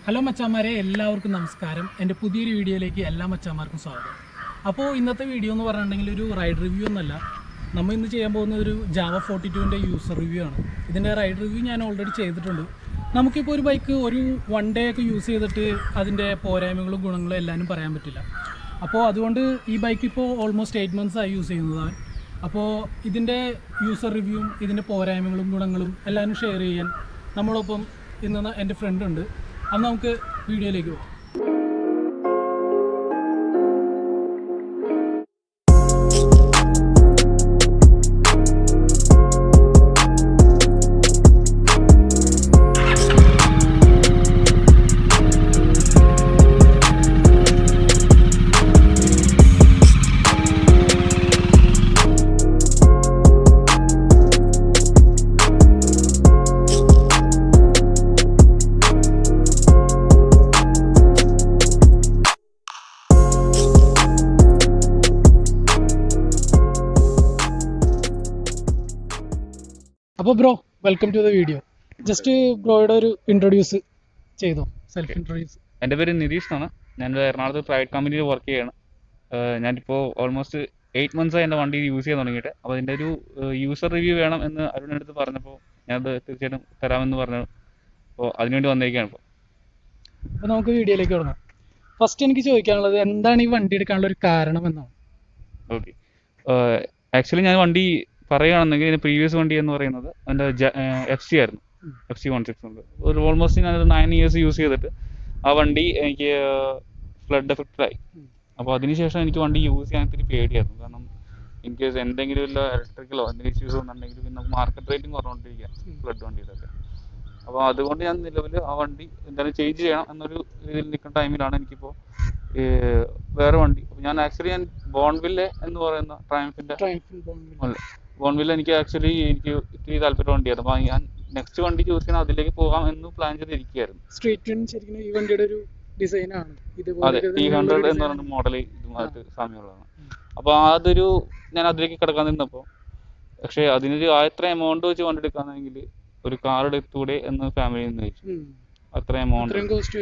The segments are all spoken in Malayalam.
ഹലോ മച്ചാന്മാരെ, എല്ലാവർക്കും നമസ്കാരം. എൻ്റെ പുതിയൊരു വീഡിയോയിലേക്ക് എല്ലാ മച്ചാന്മാർക്കും സ്വാഗതം. അപ്പോൾ ഇന്നത്തെ വീഡിയോ എന്ന് പറഞ്ഞിട്ടുണ്ടെങ്കിൽ ഒരു റൈഡ് റിവ്യൂ ഒന്നല്ല. നമ്മൾ ഇന്ന് ചെയ്യാൻ പോകുന്ന ഒരു ജാവ 42ൻ്റെ യൂസർ റിവ്യൂ ആണ്. ഇതിൻ്റെ റൈഡ് റിവ്യൂ ഞാൻ ഓൾറെഡി ചെയ്തിട്ടുണ്ട്. നമുക്കിപ്പോൾ ഒരു ബൈക്ക് ഒരു 1 ഡേ ഒക്കെ യൂസ് ചെയ്തിട്ട് അതിൻ്റെ പോരായ്മകളും ഗുണങ്ങളും എല്ലാവരും പറയാൻ പറ്റില്ല. അപ്പോൾ അതുകൊണ്ട് ഈ ബൈക്ക് ഇപ്പോൾ ഓൾമോസ്റ്റ് 8 months ആയി യൂസ് ചെയ്യുന്നതാണ്. അപ്പോൾ ഇതിൻ്റെ യൂസർ റിവ്യൂവും ഇതിൻ്റെ പോരായ്മകളും ഗുണങ്ങളും എല്ലാവരും ഷെയർ ചെയ്യാൻ നമ്മളൊപ്പം ഇന്ന് എൻ്റെ ഫ്രണ്ട് ഉണ്ട്. അത് നമുക്ക് വീഡിയോയിലേക്ക് പോകാം. അപ്പോൾ bro, welcome to the video. Just ബ്രോയുടെ ഒരു ഇൻട്രൊഡ്യൂസ് ചെയ്തോ, സെൽഫ് ഇൻട്രൊഡ്യൂസ്. എൻ്റെ പേര് നിതീഷ് എന്നാണ്. ഞാൻ എറണാകുളത്ത് പ്രൈവറ്റ് കമ്പനിയിൽ വർക്ക് ചെയ്യാണ്. ഞാനിപ്പോൾ ഓൾമോസ്റ്റ് 8 months ആയി എൻ്റെ വണ്ടി യൂസ് ചെയ്യാൻ തുടങ്ങിയിട്ട്. അപ്പോൾ അതിൻ്റെ ഒരു യൂസർ റിവ്യൂ വേണം എന്ന് അരുണിൻ്റെ അടുത്ത് പറഞ്ഞപ്പോൾ ഞാനത് തീർച്ചയായിട്ടും തരാമെന്ന് പറഞ്ഞു. അപ്പോൾ അതിനുവേണ്ടി വന്നിരിക്കുകയാണ് ഇപ്പോൾ. അപ്പോൾ നമുക്ക് വീഡിയോയിലേക്ക് തുടങ്ങാം. ഫസ്റ്റ് എനിക്ക് ചോദിക്കാനുള്ളത്, എന്താണ് ഈ വണ്ടി എടുക്കാനുള്ള ഒരു കാരണം എന്നാണ്. ഓക്കെ, ആക്ച്വലി ഞാൻ വണ്ടി പറയുകയാണെന്നെങ്കിൽ ഇതിൻ്റെ പ്രീവിയസ് വണ്ടി എന്ന് പറയുന്നത് എൻ്റെ FC ആയിരുന്നു. FC 160. ഒരു ഓൾമോസ്റ്റ് ഞാനൊരു 9 years യൂസ് ചെയ്തിട്ട് ആ വണ്ടി എനിക്ക് ഫ്ലഡ് എഫക്റ്റഡായി. അപ്പോൾ അതിനുശേഷം എനിക്ക് വണ്ടി യൂസ് ചെയ്യാൻ ഇത്തിരി പേടിയായിരുന്നു. കാരണം ഇൻ കേസ് എന്തെങ്കിലും ഇല്ല ഇലക്ട്രിക്കലോ എന്തെങ്കിലും ഇഷ്യൂസ് വന്നിട്ടുണ്ടെങ്കിൽ പിന്നെ മാർക്കറ്റ് റേറ്റും കുറഞ്ഞുകൊണ്ടിരിക്കുക ഫ്ലഡ് വണ്ടിയിലൊക്കെ. അപ്പോൾ അതുകൊണ്ട് ഞാൻ നിലവിൽ ആ വണ്ടി എന്തായാലും ചേഞ്ച് ചെയ്യണം എന്നൊരു രീതിയിൽ നിൽക്കുന്ന ടൈമിലാണ് എനിക്കിപ്പോൾ വേറെ വണ്ടി. ഞാൻ ആക്ച്വലി ബോൺവില്ലെ എന്ന് പറയുന്ന ട്രയംഫിൻ്റെ ബോൺവില്ല എനിക്ക് ഇത്തിരി താല്പര്യം വണ്ടിയായിരുന്നു. അപ്പോൾ ഞാൻ നെക്സ്റ്റ് വണ്ടി ചൂസ് ചെയ്യണം, അതിലേക്ക് പോകാം എന്ന് പ്ലാൻ ചെയ്തിരിക്കുകയായിരുന്നു. ശരിക്കും ഈ വണ്ടിയുടെ ഒരു ഡിസൈൻ ആണ്. അതെ, T100 എന്ന് പറയുന്ന മോഡൽ ഇതുമായിട്ട് സാമ്യമുള്ളതാണ്. അപ്പോൾ അതൊരു ഞാൻ അതിലേക്ക് കിടക്കാൻ നിന്നപ്പോൾ, പക്ഷേ അതിനൊരു എത്ര എമൗണ്ട് വെച്ച് വണ്ടി എടുക്കാന്നെങ്കിൽ ഒരു കാർ എടുത്തൂടെ എന്ന് ഫാമിലിയിൽ നിന്ന് ചോദിച്ചു. അത്ര എമൗണ്ട്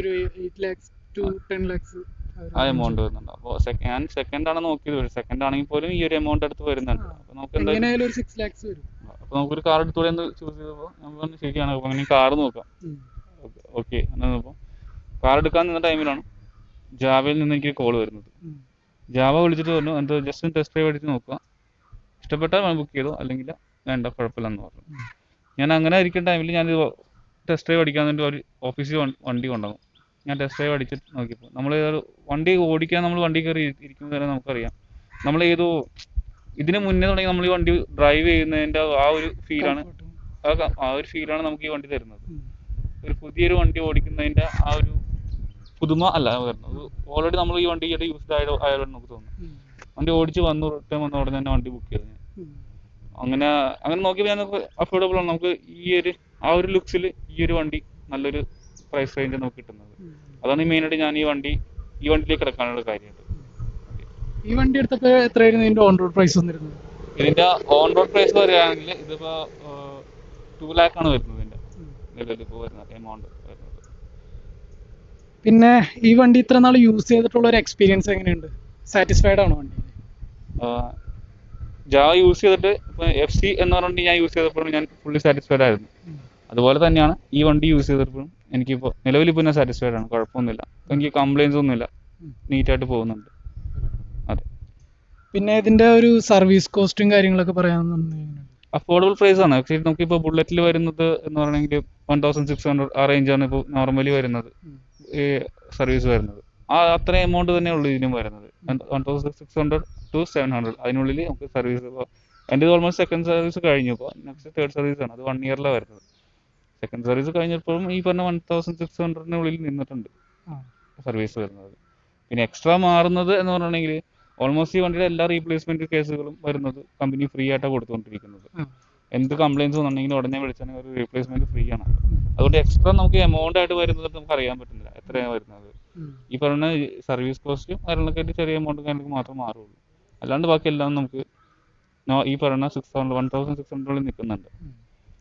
ആ എമൗണ്ട് വരുന്നുണ്ട്. അപ്പോൾ ഞാൻ സെക്കൻഡ് ആണ് നോക്കിയത്. സെക്കൻഡ് ആണെങ്കിൽ പോലും ഈ ഒരു എമൗണ്ട് അടുത്ത് വരുന്നുണ്ട്. അപ്പോൾ നമുക്ക് എന്തായാലും 6 lakhs വരും. അപ്പോൾ നമുക്കൊരു കാർ എടുത്തൂടെ എന്ന് ചൂസ് ചെയ്തപ്പോൾ നമുക്ക് പറഞ്ഞു ശരിയാണ്, അപ്പോൾ അങ്ങനെ കാർ നോക്കാം. ഓക്കെ, അങ്ങനെ നോക്കുമ്പോൾ കാർ എടുക്കാൻ നിന്ന ടൈമിലാണ് ജാവയിൽ നിന്ന് എനിക്ക് കോൾ വരുന്നത്. ജാവ വിളിച്ചിട്ട് പറഞ്ഞു എന്തോ ജസ്റ്റ് ടെസ്റ്റ് ഡ്രൈവ് അടിച്ച് നോക്കുക, ഇഷ്ടപ്പെട്ടാൽ ബുക്ക് ചെയ്തോ, അല്ലെങ്കിൽ വേണ്ട കുഴപ്പമില്ലെന്ന് പറഞ്ഞു. ഞാൻ അങ്ങനെ ഇരിക്കുന്ന ടൈമിൽ ഞാൻ ടെസ്റ്റ് ഡ്രൈവ് അടിക്കാൻ വേണ്ടി ഒരു ഓഫീസിൽ വണ്ടി കൊണ്ടുപോകും. ഞാൻ ടെസ്റ്റ് ഡ്രൈവ് അടിച്ചിട്ട് നോക്കിയപ്പോൾ നമ്മൾ വണ്ടി ഓടിക്കാൻ നമ്മൾ വണ്ടി കയറി ഇരിക്കുന്നത് തന്നെ നമുക്കറിയാം. നമ്മൾ ഇതിന് മുന്നേ തുടങ്ങി നമ്മൾ ഈ വണ്ടി ഡ്രൈവ് ചെയ്യുന്നതിൻ്റെ ആ ഒരു ഫീലാണ് നമുക്ക് ഈ വണ്ടി തരുന്നത്. ഒരു പുതിയൊരു വണ്ടി ഓടിക്കുന്നതിൻ്റെ ആ ഒരു പുതുമ അല്ല വരുന്നത്. ഓൾറെഡി നമ്മൾ ഈ വണ്ടി യൂസ്ഡ് ആയാലും നമുക്ക് തോന്നുന്നു. വണ്ടി ഓടിച്ച് റിട്ടേൺ വന്ന ഉടനെ തന്നെ വണ്ടി ബുക്ക് ചെയ്തു ഞാൻ. അങ്ങനെ നോക്കിയപ്പോൾ ഞാൻ അഫോർഡബിൾ ആണ്. നമുക്ക് ആ ഒരു ലുക്സിൽ ഈ ഒരു വണ്ടി നല്ലൊരു പ്രൈസ് റേഞ്ച് നമുക്ക് കിട്ടുന്നത്. അതാണ് മെയിനായിട്ട് ഞാൻ ഈ വണ്ടിയിലേക്ക് കിടക്കാനുള്ള കാര്യമായിട്ട്. ഈ വണ്ടി എടുത്തപ്പോൾ എത്രയായിരുന്നു ഇതിന്റെ ഓൺ റോഡ് പ്രൈസ് വന്നിരുന്നത്? ഇതിന്റെ ഓൺ റോഡ് പ്രൈസ് പറയുകയാണെങ്കിൽ ഇതിപ്പോ 2 lakh ആണ് വരുന്നത്. ഇതിന്റെ നിലവിൽ ഇപ്പോൾ വരുന്ന എമൗണ്ട് വരുന്നത്. പിന്നെ ഈ വണ്ടി ഇത്ര നാൾ യൂസ് ചെയ്തിട്ടുള്ള ഒരു എക്സ്പീരിയൻസ് എങ്ങനെയുണ്ട്? സാറ്റിസ്ഫൈഡ് ആണോ വണ്ടി? ജാവ യൂസ് ചെയ്തിട്ട് ഇപ്പോൾ FC എന്ന് പറഞ്ഞിട്ട് ഞാൻ യൂസ് ചെയ്തപ്പോഴും ഞാൻ ഫുള്ളി സാറ്റിസ്ഫൈഡ് ആയിരുന്നു. അതുപോലെ തന്നെയാണ് ഈ വണ്ടി യൂസ് ചെയ്തപ്പോഴും എനിക്കിപ്പോൾ നിലവിലിപ്പോൾ ഞാൻ സാറ്റിസ്ഫൈഡ് ആണ്. കുഴപ്പമൊന്നുമില്ല, എനിക്ക് കംപ്ലയിൻസ് ഒന്നുമില്ല, നീറ്റായിട്ട് പോകുന്നുണ്ട്. അതെ. പിന്നെ ഇതിന്റെ ഒരു സർവീസ് കോസ്റ്റും കാര്യങ്ങളൊക്കെ പറയാമെന്നുണ്ടെങ്കിൽ അഫോർഡബിൾ പ്രൈസ് ആണ്. ആക്ച്വലി നമുക്കിപ്പോൾ ബുള്ളറ്റിൽ വരുന്നത് എന്ന് പറയണമെങ്കിൽ 1600 ആ റേഞ്ചാണ് ഇപ്പോൾ നോർമലി വരുന്നത്, ഈ സർവീസ് വരുന്നത്. അത്ര എമൗണ്ട് തന്നെ ഉള്ളൂ ഇതിനും വരുന്നത്. 1600 to 700 അതിനുള്ളിൽ നമുക്ക് സർവീസ്. ഇപ്പോൾ എൻ്റെ ഓൾമോസ്റ്റ് സെക്കൻഡ് സർവീസ് കഴിഞ്ഞു. ഇപ്പോൾ നെക്സ്റ്റ് തേർഡ് സർവീസ് ആണ്. അത് 1 yearലാണ് വരുന്നത്. സെക്കൻഡ് സർവീസ് കഴിഞ്ഞപ്പോഴും ഈ പറഞ്ഞ 1600-നുള്ളിൽ നിന്നിട്ടുണ്ട് സർവീസ് വരുന്നത്. പിന്നെ എക്സ്ട്രാ മാറുന്നത് എന്ന് പറഞ്ഞിട്ടുണ്ടെങ്കിൽ ഓൾമോസ്റ്റ് ഈ വണ്ടിയുടെ എല്ലാ റീപ്ലേസ്മെന്റ് കേസുകളും വരുന്നത് കമ്പനി ഫ്രീ ആയിട്ടാണ് കൊടുത്തുകൊണ്ടിരിക്കുന്നത്. എന്ത് കംപ്ലയിൻസ് വന്നിട്ടുണ്ടെങ്കിൽ ഉടനെ വിളിച്ചാൽ ഒരു റീപ്ലേസ്മെന്റ് ഫ്രീ ആണ്. അതുകൊണ്ട് എക്സ്ട്രാ നമുക്ക് എമൗണ്ട് ആയിട്ട് വരുന്നത് നമുക്ക് അറിയാൻ പറ്റുന്നില്ല എത്രയാണ് വരുന്നത്. ഈ പറഞ്ഞ സർവീസ് കോസ്റ്റും കാര്യങ്ങളൊക്കെ ആയിട്ട് ചെറിയ എമൗണ്ട് കാര്യങ്ങൾക്ക് മാത്രമേ മാറുള്ളൂ. അല്ലാണ്ട് ബാക്കി എല്ലാം നമുക്ക് ഈ പറയുന്ന 1600 1600 നിൽക്കുന്നുണ്ട്.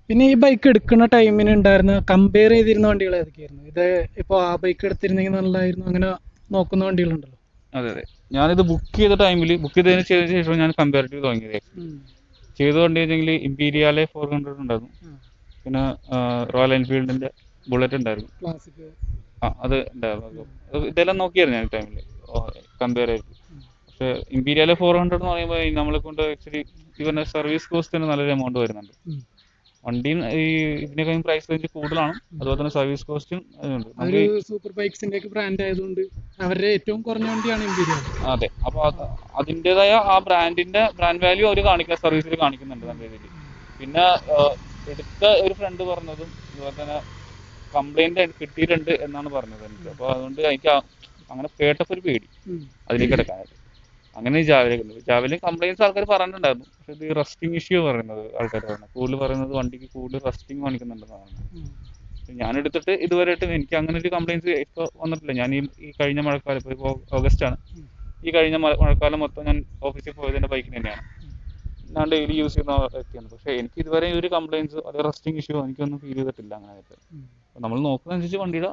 പിന്നെ ഈ ബൈക്ക് എടുക്കുന്ന ടൈമിന് ഉണ്ടായിരുന്ന കമ്പയർ ചെയ്തിരുന്ന വണ്ടികൾ ഏതൊക്കെയായിരുന്നു? ഇത് ഇപ്പോൾ ആ ബൈക്ക് എടുത്തിരുന്നെങ്കിൽ നല്ലതായിരുന്നു അങ്ങനെ നോക്കുന്ന വണ്ടികളുണ്ടല്ലോ. അതെ അതെ, ഞാനിത് ബുക്ക് ചെയ്തതിന് ശേഷം ഞാൻ കമ്പാരിറ്റീവ് തുടങ്ങിയത്. ചെയ്ത വണ്ടി വെച്ചെങ്കിൽ ഇമ്പീരിയാലെ 400 ഉണ്ടായിരുന്നു, പിന്നെ റോയൽ എൻഫീൽഡിന്റെ ബുള്ളറ്റ് ഉണ്ടായിരുന്നു. ക്ലാസിക് അത് ഉണ്ടായിരുന്നു. ഇതെല്ലാം നോക്കിയായിരുന്നു ഞാൻ ടൈമിൽ കമ്പയർ ചെയ്ത്. പക്ഷേ ഇമ്പീരിയാലെ 400 എന്ന് പറയുമ്പോൾ നമ്മളെ കൊണ്ട് ആക്ച്വലി ഇവരുടെ സർവീസ് കോസ്റ്റിന് നല്ലൊരു എമൗണ്ട് വരുന്നുണ്ട്. വണ്ടിയും ഈ ഇതിനേക്കാളും പ്രൈസ് റേഞ്ച് കൂടുതലാണ്, അതുപോലെ തന്നെ സർവീസ് കോസ്റ്റും ഉണ്ട്. ഒരു സൂപ്പർ ബൈക്സിന്റെ ഒക്കെ ബ്രാൻഡ് ആയതുകൊണ്ട് അവരുടെ ഏറ്റവും കുറഞ്ഞ വണ്ടിയാണ് ഇമ്പീരിയൽ. അതെ, അപ്പോൾ അതിൻ്റെതായ ആ ബ്രാൻഡ് വാല്യൂ അവർ കാണിക്കുന്ന സർവീസിൽ കാണിക്കുന്നുണ്ട് നല്ല രീതിയിൽ. പിന്നെ എടുത്ത ഒരു ഫ്രണ്ട് പറഞ്ഞതും അതുപോലെ തന്നെ കംപ്ലൈന്റ് കിട്ടിയിട്ടുണ്ട് എന്നാണ് പറഞ്ഞത് എനിക്ക്. അപ്പോൾ അതുകൊണ്ട് എനിക്ക് അങ്ങനെ കേട്ടപ്പോൾ ഒരു പേടി അതിലേക്ക് കിടക്കാനായിട്ട്. അങ്ങനെ ജാവലിൻ കംപ്ലൈൻസ് ആൾക്കാർ പറഞ്ഞിട്ടുണ്ടായിരുന്നു. പക്ഷെ ഇത് റസ്റ്റിംഗ് ഇഷ്യൂ പറയുന്നത് ആൾക്കാർ പറയുന്നത് കൂടുതൽ പറയുന്നത് വണ്ടിക്ക് കൂടുതൽ റസ്റ്റിംഗ് കാണിക്കുന്നുണ്ടെന്ന് പറയുന്നത്. ഞാൻ എടുത്തിട്ട് ഇതുവരെയായിട്ട് എനിക്ക് അങ്ങനെ ഒരു കംപ്ലൈൻസ് ഇപ്പോൾ വന്നിട്ടില്ല. ഞാൻ ഈ കഴിഞ്ഞ മഴക്കാലം, ഇപ്പോൾ ഓഗസ്റ്റ് ആണ്, ഈ കഴിഞ്ഞ മഴക്കാലം മൊത്തം ഞാൻ ഓഫീസിൽ പോയത് എൻ്റെ ബൈക്കിന് തന്നെയാണ്. ഞാൻ ഡെയിലി യൂസ് ചെയ്യുന്ന വ്യക്തിയാണ്. പക്ഷേ എനിക്ക് ഇതുവരെ ഒരു കംപ്ലൈൻസ് അത് റസ്റ്റിംഗ് ഇഷ്യൂ എനിക്കൊന്നും ഫീൽ ചെയ്തിട്ടില്ല അങ്ങനെ ആയിട്ട്. നമ്മൾ നോക്കുന്നതനുസരിച്ച് വണ്ടിയുടെ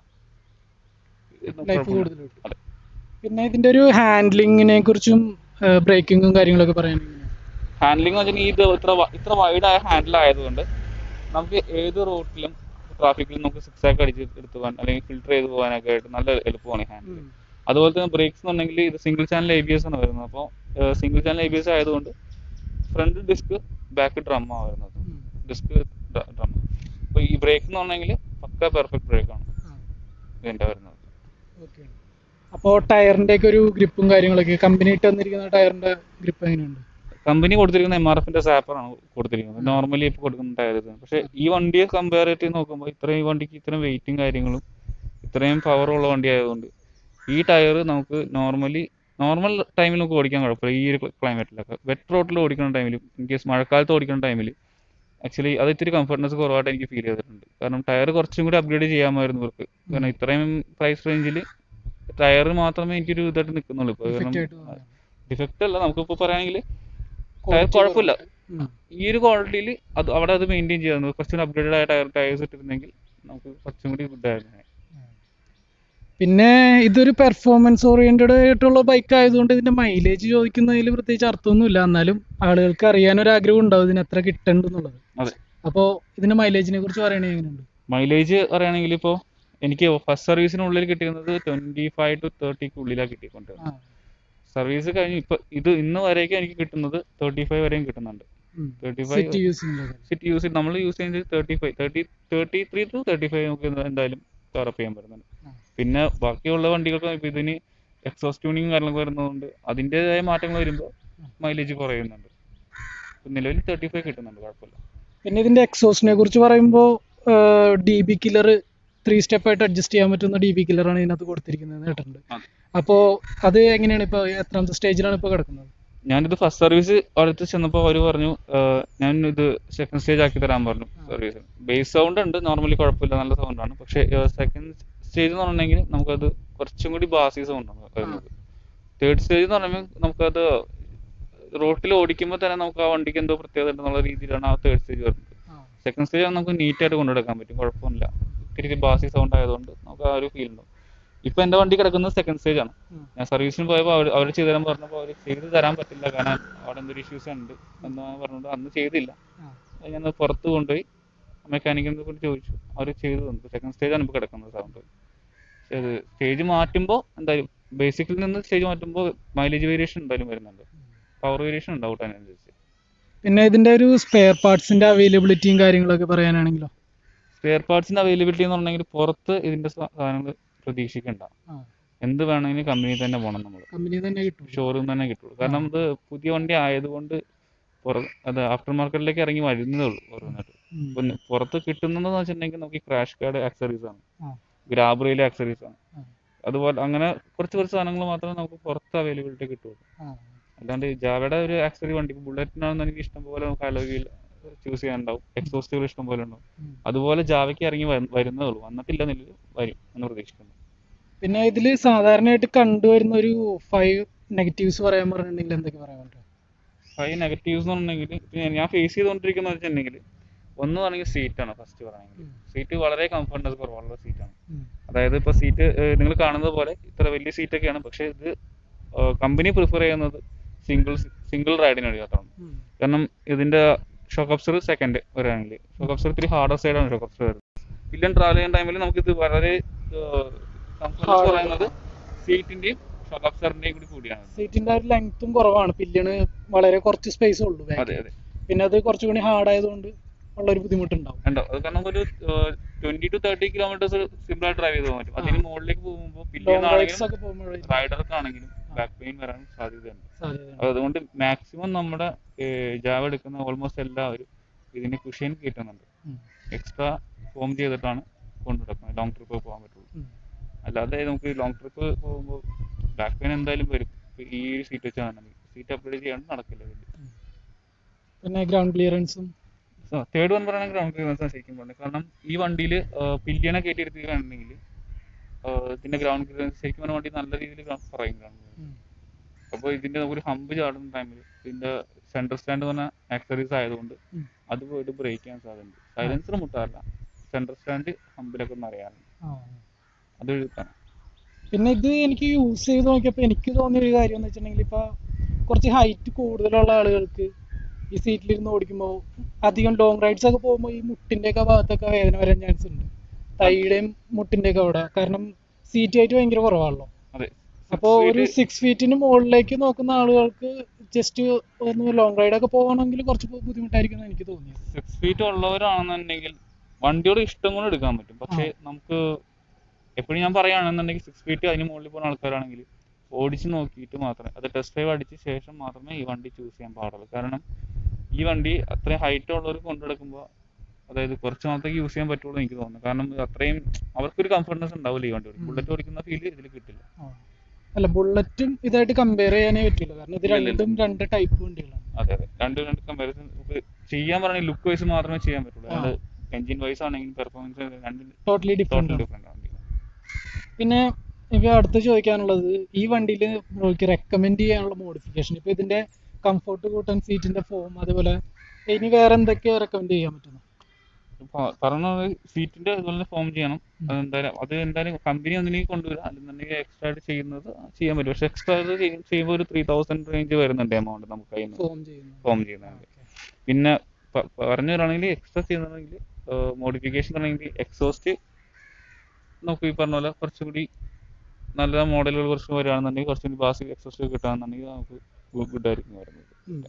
ലൈഫ് കൂടുതൽ കിട്ടും. പിന്നെ ഇതിന്റെ ഒരു ഹാൻഡ്ലിങ്ങിനെ കുറിച്ചും ബ്രേക്കിങ്ങും കാര്യങ്ങളൊക്കെ പറയാനെങ്കിൽ ഹാൻഡ്ലിംഗ് എന്ന് വെച്ചാൽ ഇത് ഇത്ര വൈഡായ ഹാൻഡിൽ ആയതുകൊണ്ട് നമുക്ക് ഏത് റൂട്ടിലും ട്രാഫിക്കിൽ നമുക്ക് സിക്സാക്ക് അടിച്ച് എടുത്തു പോകാൻ അല്ലെങ്കിൽ ഫിൽറ്റർ ചെയ്ത് പോകാനൊക്കെ ആയിട്ട് നല്ല എളുപ്പമാണ് ഹാൻഡിൽ. അതുപോലെ തന്നെ ബ്രേക്സ് എന്നുണ്ടെങ്കിൽ ഇത് സിംഗിൾ ചാനൽ ABS ആണ് വരുന്നത്. അപ്പോൾ സിംഗിൾ ചാനൽ ABS ആയതുകൊണ്ട് ഫ്രണ്ട് ഡിസ്ക് ബാക്ക് ഡ്രമ്മാണ് വരുന്നത്, ഡിസ്ക് ഡ്രം. അപ്പോൾ ഈ ബ്രേക്ക് എന്ന് പറഞ്ഞെങ്കിൽ പക്ക പെർഫെക്റ്റ് ബ്രേക്കാണ് ഇതിൻ്റെ വരുന്നത്. അപ്പോൾ ടയറിന്റെ ഒക്കെ ഒരു ഗ്രിപ്പും കാര്യങ്ങളൊക്കെ കമ്പനി ഇട്ട് തന്നിരിക്കുന്ന ടയറിന്റെ ഗ്രിപ്പ് എങ്ങനെയുണ്ട്? കമ്പനി കൊടുത്തിരിക്കുന്ന MRF-ന്റെ സാപ്പറാണ് കൊടുത്തിരിക്കുന്നത്, നോർമലി ഇപ്പോൾ കൊടുക്കുന്ന ടയർ. പക്ഷേ ഈ വണ്ടിയെ കമ്പയർ ചെയ്ത് നോക്കുമ്പോൾ ഈ വണ്ടിക്ക് ഇത്രയും വെയിറ്റും കാര്യങ്ങളും ഇത്രയും പവറുള്ള വണ്ടി ആയതുകൊണ്ട് ഈ ടയർ നമുക്ക് നോർമൽ ടൈമിൽ നമുക്ക് ഓടിക്കാൻ കുഴപ്പമില്ല. ഈ ഒരു ക്ലൈമറ്റിലൊക്കെ വെറ്റ് റോട്ടിൽ ഓടിക്കുന്ന ടൈമിൽ, ഇൻ കേസ് മഴക്കാലത്ത് ഓടിക്കുന്ന ടൈമിൽ ആക്ച്വലി അത് ഇത്തിരി കംഫർട്ട്നെസ് കുറവായിട്ട് എനിക്ക് ഫീൽ ചെയ്തിട്ടുണ്ട്. കാരണം ടയർ കുറച്ചും കൂടി അപ്ഗ്രേഡ് ചെയ്യാമായിരുന്നു ഇവർക്ക്. കാരണം ഇത്രയും പ്രൈസ് റേഞ്ചിൽ ടയർ മാത്രമേ എനിക്കൊരു ഇതായിട്ട് നിൽക്കുന്നുള്ളൂ ഇപ്പോൾ. കാരണം ഡിഫക്റ്റ് അല്ല, നമുക്കിപ്പോൾ പറയുകയാണെങ്കിൽ ടയർ കുഴപ്പമില്ല. ഈ ഒരു ക്വാളിറ്റിയിൽ അവിടെ അത് മെയിൻറ്റെയിൻ ചെയ്യാറുണ്ട്. കുറച്ചുകൂടി അപ്ഗ്രേഡഡ് ആയ ടയേഴ്സ് ഇട്ടിരുന്നെങ്കിൽ നമുക്ക് കുറച്ചും കൂടി ഗുഡായിരുന്നു. പിന്നെ ഇതൊരു പെർഫോമൻസ് ഓറിയന്റഡ് ആയിട്ടുള്ള ബൈക്ക് ആയതുകൊണ്ട് ഇതിന്റെ മൈലേജ് ചോദിക്കുന്നതിൽ പ്രത്യേകിച്ച് അർത്ഥമൊന്നുമില്ല. എന്നാലും ആളുകൾക്ക് അറിയാനൊരു ആഗ്രഹം ഉണ്ടാവും ഇതിന് എത്ര കിട്ടണ്ടെന്നുള്ളത്. അപ്പോൾ ഇതിന്റെ മൈലേജിനെ കുറിച്ച് പറയുകയാണെങ്കിൽ എങ്ങനെയുണ്ട്? മൈലേജ് പറയുകയാണെങ്കിൽ ഇപ്പോൾ എനിക്ക് ഫസ്റ്റ് സർവീസിനുള്ളിൽ കിട്ടിയിരുന്നത് 25 to 30 കിട്ടിക്കൊണ്ടിരുന്നത്. സർവീസ് കഴിഞ്ഞ് ഇന്ന് വരെയൊക്കെ എനിക്ക് കിട്ടുന്നത് 35 വരെയും കിട്ടുന്നുണ്ട്. 35 സിറ്റി യൂസ് നമ്മൾ യൂസ് ചെയ്യുന്നത് 33 to 35 നമുക്ക് എന്തായാലും കവറപ്പ് ചെയ്യാൻ പറ്റുന്നുണ്ട്. പിന്നെ ബാക്കിയുള്ള വണ്ടികൾക്ക് ഇപ്പോൾ ഇതിന് എക്സോസ്റ്റ് ട്യൂണിങ് കാര്യങ്ങളൊക്കെ വരുന്നതുകൊണ്ട് അതിൻ്റെതായ മാറ്റങ്ങൾ വരുമ്പോൾ മൈലേജ് കുറയുന്നുണ്ട്. നിലവിൽ 35 കിട്ടുന്നുണ്ട്, കുഴപ്പമില്ല. പിന്നെ ഇതിന്റെ എക്സോസ്റ്റിനെ കുറിച്ച് പറയുമ്പോൾ DB കില്ലർ 3 സ്റ്റെപ്പായിട്ട് അഡ്ജസ്റ്റ് ചെയ്യാൻ പറ്റുന്ന DB കില്ലറാണ് ഇതിനകത്ത് കൊടുത്തിരിക്കുന്നത് കേട്ടിട്ടുണ്ട്. അപ്പോൾ അത് എങ്ങനെയാണ്, ഇപ്പോൾ എത്രാമത്തെ സ്റ്റേജിലാണ് ഇപ്പോൾ കിടക്കുന്നത്? ഞാനിത് ഫസ്റ്റ് സർവീസ് അടുത്ത് ചെന്നപ്പോൾ അവർ പറഞ്ഞു ഞാൻ ഇത് സെക്കൻഡ് സ്റ്റേജ് ആക്കി തരാൻ പറഞ്ഞു. സർവീസ് ബേസ് സൗണ്ട് ഉണ്ട്, നോർമലി കുഴപ്പമില്ല, നല്ല സൗണ്ടാണ്. പക്ഷേ സെക്കൻഡ് സ്റ്റേജ് എന്ന് പറഞ്ഞിട്ടുണ്ടെങ്കിൽ നമുക്കത് കുറച്ചും കൂടി ബാസി സൗണ്ടാണ് വരുന്നത്. തേർഡ് സ്റ്റേജ് എന്ന് പറയുമ്പോൾ നമുക്കത് റോട്ടിൽ ഓടിക്കുമ്പോൾ തന്നെ നമുക്ക് ആ വണ്ടിക്ക് എന്തോ പ്രത്യേകത ഉണ്ടെന്നുള്ള രീതിയിലാണ് ആ തേർഡ് സ്റ്റേജ് വരുന്നത്. സെക്കൻഡ് സ്റ്റേജ് നമുക്ക് നീറ്റായിട്ട് കൊണ്ടുനടക്കാൻ പറ്റും, കുഴപ്പമില്ല. ഇത്തിരി ബാസി സൗണ്ട് ആയതുകൊണ്ട് നമുക്ക് ആ ഒരു ഫീൽ ഉണ്ടാവും. ഇപ്പൊ എന്റെ വണ്ടി കിടക്കുന്നത് സെക്കൻഡ് സ്റ്റേജ് ആണ്. ഞാൻ സർവീസിന് പോയപ്പോൾ അവർ ചെയ്തു തരാൻ പറഞ്ഞപ്പോൾ അവർ ചെയ്ത് തരാൻ പറ്റില്ല, കാരണം അവിടെ എന്തൊരു ഇഷ്യൂസ് ഉണ്ട് എന്ന് പറഞ്ഞുകൊണ്ട് അന്ന് ചെയ്തില്ല. ഞാൻ പുറത്ത് കൊണ്ടുപോയി മെക്കാനിക്കിനെ കൊണ്ട് ചോദിച്ചു, അവർ ചെയ്തു തന്നു. സെക്കൻഡ് സ്റ്റേജ് ആണ് ഇപ്പോൾ കിടക്കുന്നത് സൗണ്ട്. പക്ഷേ അത് സ്റ്റേജ് മാറ്റുമ്പോൾ എന്തായാലും ബേസിക്കിൽ നിന്ന് സ്റ്റേജ് മാറ്റുമ്പോൾ മൈലേജ് വേരിയേഷൻ എന്തായാലും വരുന്നുണ്ട്, പവർ വേരിയേഷൻ ഉണ്ടാവും അതിനനുസരിച്ച്. പിന്നെ ഇതിന്റെ ഒരു സ്പെയർ പാർട്സിന്റെ അവൈലബിലിറ്റിയും കാര്യങ്ങളൊക്കെ പറയാനാണെങ്കിലോ? സ്പെയർ പാർട്സിന്റെ അവൈലബിലിറ്റി എന്ന് പറഞ്ഞെങ്കിൽ പുറത്ത് ഇതിന്റെ സാധനങ്ങൾ പ്രതീക്ഷിക്കണ്ട. എന്ത് വേണമെങ്കിലും കമ്പനി തന്നെ പോകണം, നമ്മൾ ഷോറൂം തന്നെ കിട്ടുള്ളൂ. കാരണം ഇത് പുതിയ വണ്ടി ആയതുകൊണ്ട് അത് ആഫ്റ്റർ മാർക്കറ്റിലേക്ക് ഇറങ്ങി വരുന്നതേ ഉള്ളൂ ഓരോന്നായിട്ട്. പിന്നെ പുറത്ത് കിട്ടുന്നതെന്ന് വെച്ചിട്ടുണ്ടെങ്കിൽ നമുക്ക് ഈ ക്രാഷ് കാർഡ് ആക്സറീസ് ആണ്, ഗ്രാബ് റെയിൽ ആക്സറീസ് ആണ്, അതുപോലെ അങ്ങനെ കുറച്ച് സാധനങ്ങൾ മാത്രമേ നമുക്ക് പുറത്ത് അവൈലബിലിറ്റി കിട്ടുള്ളൂ. അല്ലാണ്ട് ജാവയുടെ ഒരു ആക്സറി വണ്ടി ബുള്ളറ്റിനാണെന്ന് എനിക്ക് ഇഷ്ടം പോലെ നമുക്ക് അലോയിൽ ചൂസ് ചെയ്യാനുണ്ടാവും, എക്സോസ്റ്റുകൾ ഇഷ്ടം പോലെ ഉണ്ടാവും. അതുപോലെ ജാവയ്ക്ക് ഇറങ്ങി വരുന്നേ ഉള്ളൂ, വന്നിട്ടില്ല നിലവിൽ വരും എന്ന് പ്രതീക്ഷിക്കുന്നു. പിന്നെ ഇതിൽ സാധാരണയായിട്ട് കണ്ടുവരുന്ന ഒരു 5 നെഗറ്റീവ്സ് പറയാൻ പറഞ്ഞിട്ടുണ്ടെങ്കിൽ എന്തൊക്കെ പറയാൻ പറ്റും? 5 നെഗറ്റീവ്സ് എന്ന് പറഞ്ഞിട്ടുണ്ടെങ്കിൽ ഞാൻ ഫേസ് ചെയ്തുകൊണ്ടിരിക്കുന്നത് വെച്ചിട്ടുണ്ടെങ്കിൽ ഒന്ന് പറയുന്നത് സീറ്റാണ്. ഫസ്റ്റ് പറയുന്നത് സീറ്റ് വളരെ കംഫർട്ട്നെസ് കുറവുള്ള സീറ്റാണ്. അതായത് ഇപ്പോൾ സീറ്റ് നിങ്ങൾ കാണുന്നത് പോലെ ഇത്ര വലിയ സീറ്റൊക്കെയാണ്, പക്ഷേ ഇത് കമ്പനി പ്രിഫർ ചെയ്യുന്നത് സിംഗിൾ റൈഡിന് വേണ്ടിയിട്ടാണ്. കാരണം ഇതിന്റെ ഷോക്ക് അബ്സർ സെക്കൻഡ് വരികയാണെങ്കിൽ ഷോക്ക് അബ്സർ ഇത്തിരി ഹാർഡർ സൈഡാണ് ഷോക്ക് അബ്സർ വരുന്നത്. പില്ലൻ ട്രാവൽ ചെയ്യുന്ന ടൈമിൽ നമുക്കിത് വളരെ കംഫർട്ട്നെസ് പറയുന്നത് സീറ്റിന്റെയും ഷോക്ക് അബ്സറിന്റെയും കൂടിയാണ്. സീറ്റിന്റെ ഒരു ലെങ്ത്തും കുറവാണ്, പില്ലിന് വളരെ കുറച്ച് സ്പേസ് ഉള്ളൂ. അതെ അതെ. പിന്നെ അത് കുറച്ചുകൂടി ഹാർഡ് ആയതുകൊണ്ട് ഉള്ളൊരു ബുദ്ധിമുട്ടുണ്ടാവും. അത് കാരണം ഒരു 20 to 30 കിലോമീറ്റേഴ്സ് സിമ്പിൾ ആയിട്ട് ഡ്രൈവ് ചെയ്ത് പോകാൻ പറ്റും. അതിന് മുകളിലേക്ക് പോകുമ്പോൾ പില്ലിനാണെങ്കിലും റൈഡർക്കാണെങ്കിലും ബാക്ക് പെയിൻ വരാൻ സാധ്യതയുണ്ട്. അതുകൊണ്ട് മാക്സിമം നമ്മുടെ ജാവ എടുക്കുന്ന ഓൾമോസ്റ്റ് എല്ലാവരും ഇതിന് കുഷ്യൻ കിട്ടുന്നുണ്ട്. എക്സ്ട്രാ ഫോം ചെയ്തിട്ടാണ് കൊണ്ടുനടക്കുന്നത്. ലോങ് ട്രിപ്പ് പോകാൻ പറ്റുള്ളൂ. അല്ലാതെ നമുക്ക് ലോങ് ട്രിപ്പ് പോകുമ്പോൾ ബാക്ക് പെയിൻ എന്തായാലും വരും. ഈ സീറ്റ് വെച്ചാൽ സീറ്റ് അപ്ഗ്രേഡ് ചെയ്യാണ്ട് നടക്കില്ല. പിന്നെ ഗ്രൗണ്ട് ക്ലിയറൻസും തേർഡ് വൺ പറയുന്നത് ഗ്രൗണ്ട് ക്ലിയറൻസ് ആണ് ശരിക്കും പറഞ്ഞത്. കാരണം ഈ വണ്ടിയിൽ പില്ലിയനെ കയറ്റിയെടുക്കുകയാണെങ്കിൽ ഇതിന്റെ ഗ്രൗണ്ട് ക്ലിയറൻസ് ശരിക്കും പറഞ്ഞ വണ്ടി നല്ല രീതിയിൽ പറയും ഗ്രൗണ്ട് ക്ലിയറൻസ്. അപ്പോൾ ഇതിന്റെ ഒരു ഹമ്പ് ചാടുന്ന ടൈമിൽ ഇതിന്റെ സെൻട്രൽ സ്റ്റാൻഡ് പറഞ്ഞ ആക്സറീസ് ആയതുകൊണ്ട് അത് പോയിട്ട് ബ്രേക്ക് ചെയ്യാൻ സാധ്യതയുണ്ട്. സൈലൻസർ മുട്ടാറില്ല, സെൻട്രൽ സ്റ്റാൻഡ് ഹമ്പിലൊക്കെ ഒന്ന് അറിയാറുണ്ട്. അത് എഴുത്താണ്. പിന്നെ ഇത് എനിക്ക് യൂസ് ചെയ്ത് നോക്കിയപ്പോൾ എനിക്ക് തോന്നിയ ഒരു കാര്യം എന്ന് വെച്ചിട്ടുണ്ടെങ്കിൽ ഇപ്പോൾ കുറച്ച് ഹൈറ്റ് കൂടുതലുള്ള ആളുകൾക്ക് ഈ സീറ്റിലിരുന്ന് ഓടിക്കുമ്പോൾ അധികം ലോങ് റൈഡ്സ് ഒക്കെ പോകുമ്പോൾ ഈ മുട്ടിന്റെ ഒക്കെ ഭാഗത്തൊക്കെ വേദന വരാൻ ചാൻസ് ഉണ്ട്. തൈയുടെയും മുട്ടിന്റെ ഒക്കെ അവിടെ, കാരണം സീറ്റ് ഹൈറ്റ് ഭയങ്കര കുറവാണല്ലോ. അപ്പോൾ ഒരു 6 ഫീറ്റിന് മുകളിലേക്ക് നോക്കുന്ന ആളുകൾക്ക് ജസ്റ്റ് ഒന്ന് ലോങ് റൈഡ് ഒക്കെ പോകണമെങ്കിൽ കുറച്ച് ബുദ്ധിമുട്ടായിരിക്കും എന്ന് എനിക്ക് തോന്നിയത്. 6 ഫീറ്റ് ഉള്ളവരാണെന്നുണ്ടെങ്കിൽ വണ്ടിയോട് ഇഷ്ടം കൊണ്ട് എടുക്കാൻ പറ്റും. പക്ഷേ നമുക്ക് എപ്പോഴും ഞാൻ പറയുകയാണെന്നുണ്ടെങ്കിൽ 6 ഫീറ്റ് അതിന് മുകളിൽ പോകുന്ന ആൾക്കാരാണെങ്കിൽ ഓടിച്ച് നോക്കിയിട്ട് മാത്രമേ, അത് ടെസ്റ്റ് ഡ്രൈവ് അടിച്ച ശേഷം മാത്രമേ ഈ വണ്ടി ചൂസ് ചെയ്യാൻ പാടുള്ളൂ. കാരണം ഈ വണ്ടി അത്രയും ഹൈറ്റ് ഉള്ളവർ കൊണ്ടുനടക്കുമ്പോൾ അതായത് കുറച്ച് മാത്രമേ യൂസ് ചെയ്യാൻ പറ്റുള്ളൂ എനിക്ക് തോന്നുന്നു. കാരണം അത്രയും അവർക്കൊരു കംഫർട്ട്നെസ് ഉണ്ടാവില്ല ഈ വണ്ടി ഓടിക്കും. ബുള്ളറ്റ് ഓടിക്കുന്ന ഫീൽ ഇതിൽ കിട്ടില്ല. അല്ല, ബുള്ളറ്റും ഇതായിട്ട് കമ്പയർ ചെയ്യാനേ പറ്റില്ല, കാരണം ഇത് രണ്ടും രണ്ട് ടൈപ്പ് വണ്ടികളാണ്. അതെ അതെ, രണ്ട് കമ്പാരിസൺ ചെയ്യാൻ പറഞ്ഞാൽ ലുക്ക് വൈസ് മാത്രമേ ചെയ്യാൻ പറ്റുള്ളൂ. അതായത് എഞ്ചിൻ വൈസ് ആണെങ്കിലും പെർഫോമൻസ് രണ്ടും ടോട്ടലി ഡിഫറെന്റ് ആണ്. പിന്നെ എനിക്ക് അടുത്ത് ചോദിക്കാനുള്ളത്, ഈ വണ്ടിയിൽ നമുക്ക് റെക്കമെൻഡ് ചെയ്യാനുള്ള മോഡിഫിക്കേഷൻ, ഇപ്പൊ ഇതിന്റെ കംഫോർട്ട് കൂട്ടാൻ സീറ്റിന്റെ ഫോം, അതുപോലെ ഇനി വേറെ എന്തൊക്കെയാ റെക്കമെൻഡ് ചെയ്യാൻ പറ്റുന്നത്? പറഞ്ഞത് സീറ്റിന്റെ അതുപോലെ ഫോം ചെയ്യണം. അത് എന്തായാലും കമ്പനി ഒന്നിലേക്ക് കൊണ്ടുവരിക, അല്ലെന്നുണ്ടെങ്കിൽ എക്സ്ട്രാ ആയിട്ട് ചെയ്യുന്നത് ചെയ്യാൻ പറ്റും. പക്ഷെ എക്സ്ട്രാ ചെയ്യുമ്പോൾ ഒരു 3000 റേഞ്ച് വരുന്നുണ്ട് എമൗണ്ട് നമുക്ക് കയ്യിൽ നിന്ന് ഫോം ചെയ്യുന്നുണ്ട്. പിന്നെ പറഞ്ഞു തരാണെങ്കിൽ എക്സ്ട്രാ ചെയ്യുന്നുണ്ടെങ്കിൽ മോഡിഫിക്കേഷൻ ആണെങ്കിൽ എക്സോസ്റ്റ് നമുക്ക് ഈ പറഞ്ഞ പോലെ കുറച്ചുകൂടി നല്ല മോഡലുകൾ കുറച്ച് വരികയാണെന്നുണ്ടെങ്കിൽ കുറച്ചുകൂടി ബാസിക് എക്സോസ്റ്റ് കിട്ടുകയാണെന്നുണ്ടെങ്കിൽ നമുക്ക് ഗുഡ് ആയിരിക്കും വരുന്നത്.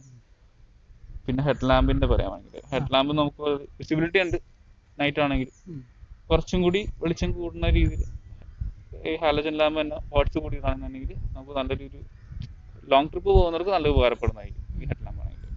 പിന്നെ ഹെഡ് ലാമ്പിന്റെ പറയുകയാണെങ്കിൽ ഹെഡ് ലാമ്പ് നമുക്ക് വിസിബിലിറ്റി ഉണ്ട് നൈറ്റ് ആണെങ്കിൽ, കുറച്ചും കൂടി വെളിച്ചം കൂടുന്ന രീതിയിൽ ഈ ഹാലജൻ ലാമ്പ് തന്നെ വാട്ട്സ് കൂടി കാണുന്നുണ്ടെങ്കിൽ നമുക്ക് നല്ലൊരു ലോങ് ട്രിപ്പ് പോകുന്നവർക്ക് നല്ല ഉപകാരപ്പെടുന്നതായിരിക്കും ഈ ഹെഡ് ലാമ്പ് ആണെങ്കിൽ.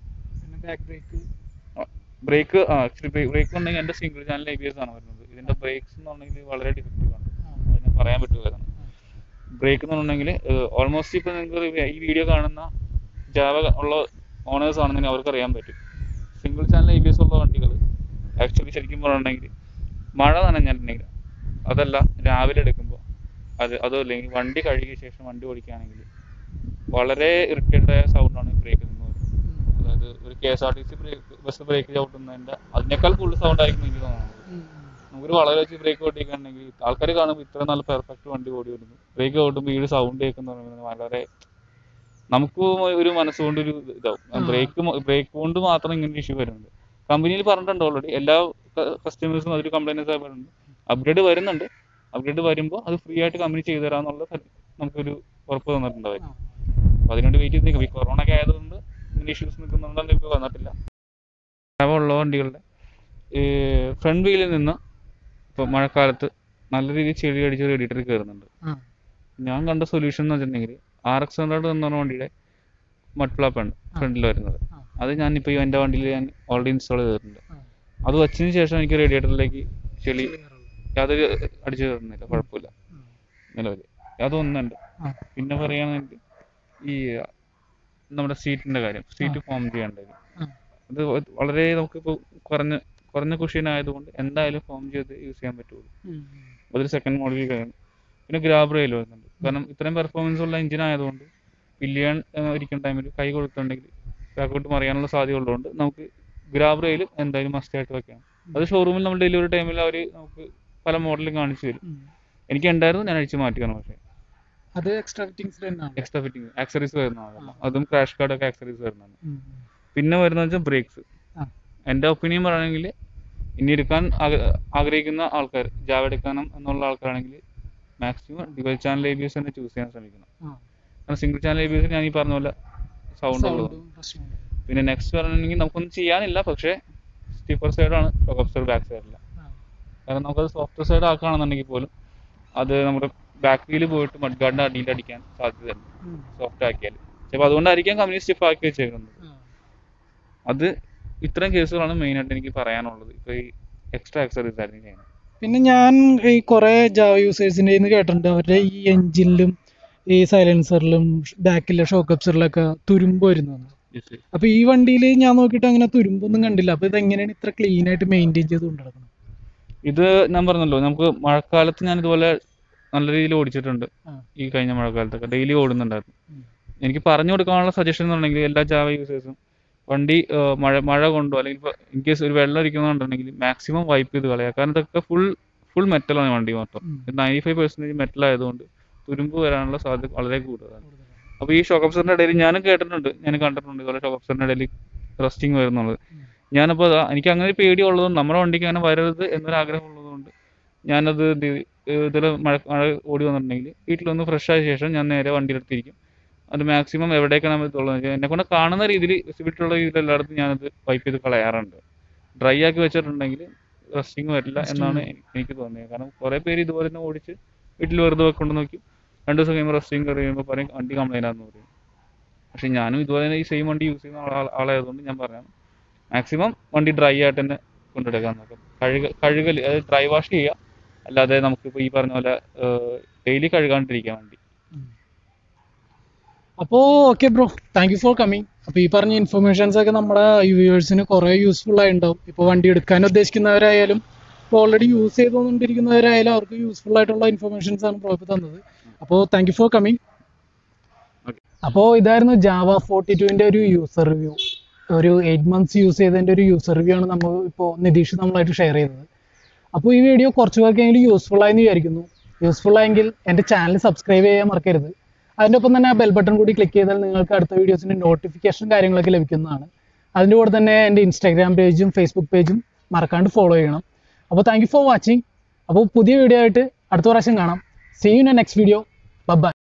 ബ്രേക്ക് ആക്ച്വലി ബ്രേക്ക് ഉണ്ടെങ്കിൽ എൻ്റെ സിംഗിൾ ചാനൽ ABS ആണ് വരുന്നത്. ഇതിന്റെ ബ്രേക്സ് എന്ന് പറഞ്ഞെങ്കിൽ വളരെ ഡിഫക്റ്റീവ് ആണ്, അതിന് പറയാൻ പറ്റുമായിരുന്നു. ബ്രേക്ക് എന്ന് പറഞ്ഞെങ്കിൽ ഓൾമോസ്റ്റ് ഇപ്പൊ നിങ്ങൾക്ക് ഈ വീഡിയോ കാണുന്ന ജാവ ഉള്ള ഓണേഴ്സ് ആണെന്നുണ്ടെങ്കിൽ അവർക്ക് അറിയാൻ പറ്റും. സിംഗിൾ ചാനൽ ABS ഉള്ള വണ്ടികൾ ആക്ച്വലി ശരിക്കും പറഞ്ഞിട്ടുണ്ടെങ്കിൽ മഴ നനഞ്ഞിട്ടുണ്ടെങ്കിൽ, അതല്ല രാവിലെ എടുക്കുമ്പോൾ അതല്ലെങ്കിൽ വണ്ടി കഴുകിയ ശേഷം വണ്ടി ഓടിക്കുകയാണെങ്കിൽ വളരെ ഇറിറ്റേറ്റഡ് ആയ സൗണ്ടാണ് ബ്രേക്കിൽ നിന്ന് വരുന്നത്. അതായത് ഒരു KSRTC ബസ് ബ്രേക്ക് ചവിട്ടുന്നതിന്റെ അതിനേക്കാൾ കൂടുതൽ സൗണ്ട് ആയിരിക്കും എനിക്ക് തോന്നുന്നത്. നമുക്കൊരു വളരെ വെച്ച് ബ്രേക്ക് ഓടിക്കുകയാണെങ്കിൽ ആൾക്കാർ കാണുമ്പോൾ ഇത്ര നല്ല പെർഫെക്റ്റ് വണ്ടി ഓടി വരുന്നു, ബ്രേക്ക് ഓടുമ്പോൾ ഈ ഒരു സൗണ്ട് കേൾക്കുന്ന പറയുന്നത് വളരെ നമുക്ക് ഒരു മനസ്സുകൊണ്ട് ഒരു ഇതാവും. ബ്രേക്ക് കൊണ്ട് മാത്രം ഇങ്ങനെ ഇഷ്യൂ വരുന്നുണ്ട്. കമ്പനിയിൽ പറഞ്ഞിട്ടുണ്ട് ഓൾറെഡി, എല്ലാ കസ്റ്റമേഴ്സും അതൊരു കംപ്ലൈൻറ്റ് ആയിട്ടുണ്ട്. അപ്ഗ്രേഡ് വരുന്നുണ്ട്, അപ്ഗ്രേഡ് വരുമ്പോൾ അത് ഫ്രീ ആയിട്ട് കമ്പനി ചെയ്തു തരാമെന്നുള്ള നമുക്കൊരു ഉറപ്പ് തന്നിട്ടുണ്ടാവും. അപ്പോൾ അതിനുവേണ്ടി വെയിറ്റ് ചെയ്ത് നിൽക്കും. ഈ കൊറോണ ഒക്കെ ആയതുകൊണ്ട് ഇങ്ങനെ ഇഷ്യൂസ് നിൽക്കുന്നുണ്ടെങ്കിൽ ഇപ്പോൾ വന്നിട്ടില്ല. ഉള്ള വണ്ടികളുടെ ഫ്രണ്ട് വീലിൽ നിന്ന് ഇപ്പോൾ മഴക്കാലത്ത് നല്ല രീതിയിൽ ചെളി അടിച്ച് റേഡിയേറ്റർ കയറുന്നുണ്ട്. ഞാൻ കണ്ട സൊല്യൂഷൻ എന്ന് വെച്ചിട്ടുണ്ടെങ്കിൽ RX100 എന്ന് പറഞ്ഞ വണ്ടിയുടെ മഡ് ഫ്ലാപ്പ് ആണ് ഫ്രണ്ടിൽ വരുന്നത്. അത് ഞാനിപ്പോൾ എൻ്റെ വണ്ടിയിൽ ഞാൻ ഓൾറെഡി ഇൻസ്റ്റാൾ ചെയ്തിട്ടുണ്ട്. അത് വച്ചതിന് ശേഷം എനിക്ക് റേഡിയേറ്ററിലേക്ക് ചെളി യാതൊരു അടിച്ചു കയറുന്നില്ല, കുഴപ്പമില്ല നിലവിൽ. അതൊന്നുണ്ട്. പിന്നെ പറയുകയാണെങ്കിൽ ഈ നമ്മുടെ സീറ്റിന്റെ കാര്യം, സീറ്റ് ഫോം ചെയ്യേണ്ടത് അത് വളരെ നമുക്കിപ്പോൾ കുറഞ്ഞ കുഷ്യൻ ആയതുകൊണ്ട് എന്തായാലും ഫോം ചെയ്ത് യൂസ് ചെയ്യാൻ പറ്റുള്ളൂ. അതൊരു സെക്കൻഡ് മോഡലിൽ കഴിയും. പിന്നെ ഗ്രാബ് റെയിൽ വരുന്നുണ്ട്. കാരണം ഇത്രയും പെർഫോമൻസ് ഉള്ള എഞ്ചിൻ ആയതുകൊണ്ട് പില്ലിയൻ ഇരിക്കുന്ന ടൈമിൽ കൈ കൊടുത്തിട്ടുണ്ടെങ്കിൽ ബാക്കോട്ട് മറിയാനുള്ള സാധ്യത ഉള്ളതുകൊണ്ട് നമുക്ക് ഗ്രാബ് റെയിൽ എന്തായാലും മസ്റ്റ് ആയിട്ട് വെക്കണം. അത് ഷോറൂമിൽ നമ്മൾ ഡെലിവറി ടൈമിൽ അവർ നമുക്ക് പല മോഡലും കാണിച്ചു തരും. എനിക്ക് ഉണ്ടായിരുന്നു, ഞാൻ അഴിച്ചു മാറ്റിയാണ്. പക്ഷേ അത് എക്സ്ട്രാ ഫിറ്റിംഗ് ആക്സറീസ് വരുന്നതാണ്. അതും ക്രാഷ് കാർഡ് ഒക്കെ ആക്സറീസ് വരുന്നതാണ്. പിന്നെ വരുന്നത് വെച്ചാൽ ബ്രേക്സ്. എൻ്റെ ഒപ്പീനിയൻ പറയുകയാണെങ്കിൽ ഇനി എടുക്കാൻ ആഗ്രഹിക്കുന്ന ആൾക്കാർ, ജാവ എടുക്കണം എന്നുള്ള ആൾക്കാരാണെങ്കിൽ മാക്സിമം ഡ്യുവൽ ചാനൽ ABS തന്നെ ചൂസ് ചെയ്യാൻ ശ്രമിക്കണം. കാരണം സിംഗിൾ ചാനൽ ABS ഞാൻ ഈ പറഞ്ഞ പോലെ സൗണ്ട് ഉള്ളത്. പിന്നെ നെക്സ്റ്റ് പറഞ്ഞിട്ടുണ്ടെങ്കിൽ നമുക്കൊന്നും ചെയ്യാനില്ല, പക്ഷേ സ്റ്റിഫർ സൈഡാണ് ഷോക്ക് അബ്സോർബർ ബാക്ക് സൈഡില്ല. കാരണം നമുക്കത് സോഫ്റ്റ് സൈഡ് ആക്കുകയാണെന്നുണ്ടെങ്കിൽ പോലും അത് നമ്മുടെ ബാക്ക് വീല് പോയിട്ട് മഡ് ഗാർഡിൻ്റെ അടിയിൽ അടിക്കാൻ സാധ്യതയുണ്ട് സോഫ്റ്റ് ആക്കിയാൽ. ചിലപ്പോൾ അതുകൊണ്ടായിരിക്കാം കമ്പനി സ്റ്റിഫ് ആക്കി വെച്ചേക്കുന്നത്. അത് ഇത്രയും കേസുകളാണ് മെയിനായിട്ട് എനിക്ക് പറയാനുള്ളത്. ഇപ്പോൾ ഈ എക്സ്ട്രാ ആക്സറീസ് ആയിരുന്നു ചെയ്യുന്നത്. പിന്നെ ഞാൻ ഈ കുറേ ജാവ യൂസേഴ്സിൻ്റെ കേട്ടിട്ടുണ്ട്, അവരുടെ ഈ എഞ്ചിനിലും ഈ സൈലൻസറിലും ബാക്കിലെ ഷോക്ക് അബ്സറിലൊക്കെ തുരുമ്പ് വരുന്നു. അപ്പൊ ഈ വണ്ടിയിൽ ഞാൻ നോക്കിയിട്ട് അങ്ങനെ തുരുമ്പൊന്നും കണ്ടില്ല. അപ്പൊ ഇത് എങ്ങനെയാണ് ഇത്ര ക്ലീൻ ആയിട്ട് മെയിൻറ്റെയിൻ ചെയ്ത് കൊണ്ടുനടക്കുന്നത്? ഇത് ഞാൻ പറഞ്ഞല്ലോ, നമുക്ക് മഴക്കാലത്ത് ഞാൻ ഇതുപോലെ നല്ല രീതിയിൽ ഓടിച്ചിട്ടുണ്ട്. ഈ കഴിഞ്ഞ മഴക്കാലത്തൊക്കെ ഡെയിലി ഓടുന്നുണ്ടായിരുന്നു. എനിക്ക് പറഞ്ഞു കൊടുക്കാനുള്ള സജഷൻ എന്ന് പറഞ്ഞെങ്കിൽ എല്ലാ ജാവ യൂസേഴ്സും വണ്ടി മഴ കൊണ്ടോ അല്ലെങ്കിൽ ഇപ്പോൾ ഇൻ കേസ് ഒരു വെള്ളം ഇരിക്കുന്നുണ്ടെങ്കിൽ മാക്സിമം വൈപ്പ് ചെയ്ത് കളയുക. കാരണം ഇതൊക്കെ ഫുൾ മെറ്റലാണ് വണ്ടി മൊത്തം. 95% മെറ്റൽ ആയതുകൊണ്ട് തുരുമ്പ് വരാനുള്ള സാധ്യത വളരെ കൂടുതലാണ്. അപ്പോൾ ഈ ഷോക്ക് അബ്സറിൻ്റെ ഇടയിൽ ഞാൻ കണ്ടിട്ടുണ്ട് ഇതുപോലെ ഷോക്ക് അബ്സറിൻ്റെ ഇടയിൽ റസ്റ്റിങ് വരുന്നുള്ളത്. ഞാനപ്പോൾ എനിക്ക് അങ്ങനെ ഒരു പേടി ഉള്ളതുകൊണ്ട്, നമ്മുടെ വണ്ടിക്ക് അങ്ങനെ വരരുത് എന്നൊരാഗ്രഹം ഉള്ളതുകൊണ്ട് ഞാനത് ഇതിൽ മഴ ഓടി വന്നിട്ടുണ്ടെങ്കിൽ വീട്ടിലൊന്ന് ഫ്രഷ് ആയ ശേഷം ഞാൻ നേരെ വണ്ടിയിലെടുത്തിരിക്കും. അത് മാക്സിമം എവിടേക്കാണ് നമ്മൾ എന്നെ കൊണ്ട് കാണുന്ന രീതിയിൽ വിസിബിലിറ്റിയുള്ള രീതിയിൽ എല്ലായിടത്തും ഞാനത് വൈപ്പ് ചെയ്ത് കളയാറുണ്ട്. ഡ്രൈ ആക്കി വെച്ചിട്ടുണ്ടെങ്കിൽ റസ്റ്റിങ് വരില്ല എന്നാണ് എനിക്ക് തോന്നിയത്. കാരണം കുറേ പേര് ഇതുപോലെ തന്നെ ഓടിച്ച് വീട്ടിൽ വെറുതെ വെക്കൊണ്ട് നോക്കി 2 ദിവസം കഴിയുമ്പോൾ റസ്റ്റിങ് കഴിയുമ്പോൾ പറയും വണ്ടി കംപ്ലൈൻ്റ് ആണെന്ന് പറയും. പക്ഷെ ഞാനും ഇതുപോലെ തന്നെ ഈ സെയിം വണ്ടി യൂസ് ചെയ്യുന്ന ആളായതുകൊണ്ട് ഞാൻ പറയാം, മാക്സിമം വണ്ടി ഡ്രൈ ആയിട്ട് തന്നെ കൊണ്ടെടുക്കാൻ നോക്കാം. കഴുകൽ, അതായത് ഡ്രൈ വാഷ് ചെയ്യുക, അല്ലാതെ നമുക്കിപ്പോൾ ഈ പറഞ്ഞ പോലെ ഡെയിലി കഴുകാണ്ടിരിക്കുക വണ്ടി. അപ്പോൾ okay bro, thank you for coming. അപ്പോൾ ഈ പറഞ്ഞ ഇൻഫർമേഷൻസ് ഒക്കെ നമ്മുടെ വ്യൂവേഴ്സിന് കുറേ യൂസ്ഫുൾ ആയിട്ടുണ്ടാവും. ഇപ്പോൾ വണ്ടി എടുക്കാൻ ഉദ്ദേശിക്കുന്നവരായാലും ഇപ്പോൾ ഓൾറെഡി യൂസ് ചെയ്തുകൊണ്ടിരിക്കുന്നവരായാലും അവർക്ക് യൂസ്ഫുൾ ആയിട്ടുള്ള ഇൻഫർമേഷൻസ് ആണ് ബ്രോ ഇപ്പോൾ തന്നത്. അപ്പോൾ താങ്ക് യു ഫോർ കമ്മിങ്. അപ്പോൾ ഇതായിരുന്നു ജാവ 42ൻ്റെ ഒരു യൂസർ റിവ്യൂ. ഒരു 8 months യൂസ് ചെയ്തതിൻ്റെ ഒരു യൂസർ റിവ്യൂ ആണ് നമ്മൾ ഇപ്പോൾ നിതീഷ് നമ്മളായിട്ട് ഷെയർ ചെയ്തത്. അപ്പോൾ ഈ വീഡിയോ കുറച്ച് പേർക്കെങ്കിലും യൂസ്ഫുൾ ആയെന്ന് വിചാരിക്കുന്നു. യൂസ്ഫുൾ ആയെങ്കിൽ എൻ്റെ ചാനൽ സബ്സ്ക്രൈബ് ചെയ്യാൻ മറക്കരുത്. അതിൻ്റെ ഒപ്പം തന്നെ ആ ബെൽ ബട്ടൺ കൂടി ക്ലിക്ക് ചെയ്താൽ നിങ്ങൾക്ക് അടുത്ത വീഡിയോസിൻ്റെ നോട്ടിഫിക്കേഷൻ കാര്യങ്ങളൊക്കെ ലഭിക്കുന്നതാണ്. അതിൻ്റെ കൂടെ തന്നെ എൻ്റെ ഇൻസ്റ്റാഗ്രാം പേജും ഫേസ്ബുക്ക് പേജും മറക്കാണ്ട് ഫോളോ ചെയ്യണം. അപ്പോൾ താങ്ക് യു ഫോർ വാച്ചിങ്. അപ്പോൾ പുതിയ വീഡിയോ ആയിട്ട് അടുത്ത പ്രാവശ്യം കാണാം. See you in next video. By.